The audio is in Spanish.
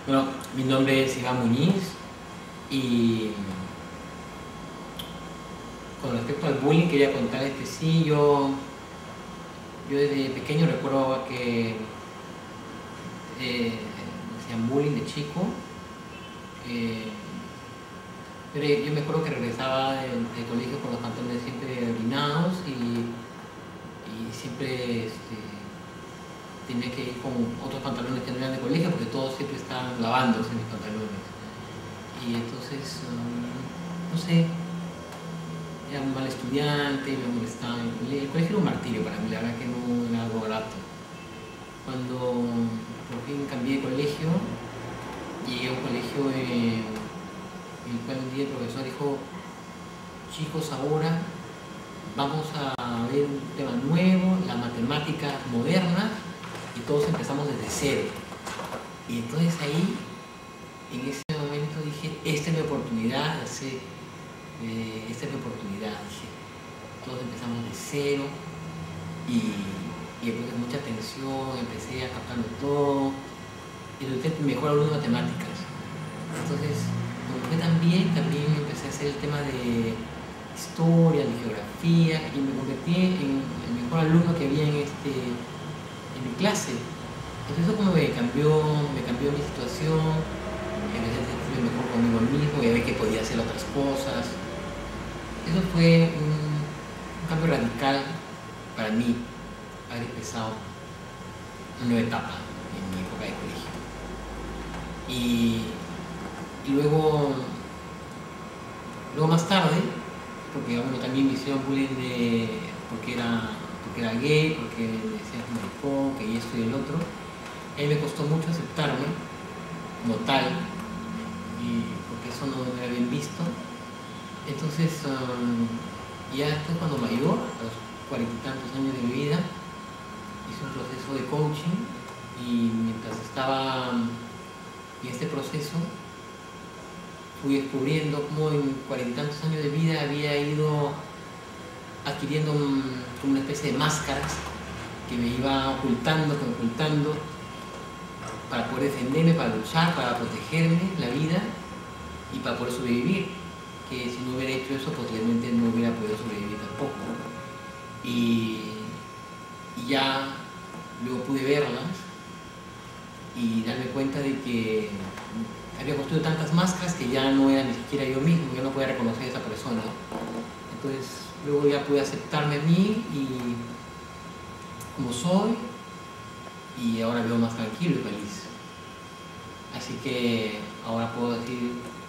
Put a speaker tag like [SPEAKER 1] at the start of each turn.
[SPEAKER 1] Bueno, mi nombre es Iván Muñiz y con respecto al bullying quería contarles que sí, yo desde pequeño recuerdo que me hacían bullying de chico. Eh, pero yo me acuerdo que regresaba del colegio con los pantalones siempre orinados y siempre tenía que ir con otros pantalones que no eran de colegio porque todos siempre estaban lavándose mis pantalones. Y entonces, no sé, era un mal estudiante, me molestaba en el colegio. El colegio era un martirio para mí, la verdad que no era algo grato. Cuando por fin cambié de colegio, llegué a un colegio en el cual un día el profesor dijo: chicos, ahora vamos a ver un tema nuevo, las matemáticas modernas, y todos empezamos desde cero. Y entonces ahí, en ese momento dije: esta es mi oportunidad de hacer, esta es mi oportunidad. Dije, todos empezamos de cero y después de mucha tensión empecé a captarlo todo y resulté el mejor alumno de matemáticas. Entonces, como fue tan bien, también empecé a hacer el tema de historia, de geografía, y me convertí en el mejor alumno que había en mi clase. Entonces eso como me cambió mi situación, empecé a sentirme mejor conmigo mismo y a ver que podía hacer otras cosas. Eso fue un cambio radical para mí, haber empezado una nueva etapa en mi época de colegio. Y luego más tarde, porque bueno, también me hicieron bullying porque era gay, porque me decían maricón, que esto y el otro. A mí me costó mucho aceptarme como tal, y porque eso no me había bien visto. Entonces, ya después, cuando mayor, a los 40 y tantos años de mi vida, hice un proceso de coaching, y mientras estaba en este proceso fui descubriendo cómo en 40 y tantos años de vida había ido adquiriendo como una especie de máscaras que me iba ocultando, para poder defenderme, para luchar, para protegerme la vida y para poder sobrevivir. Que si no hubiera hecho eso, posiblemente no hubiera podido sobrevivir tampoco. Y ya luego pude verlas y darme cuenta de que había construido tantas máscaras que ya no era ni siquiera yo mismo, yo no podía reconocer a esa persona. Entonces luego ya pude aceptarme a mí y como soy, y ahora vivo más tranquilo y feliz. Así que ahora puedo decir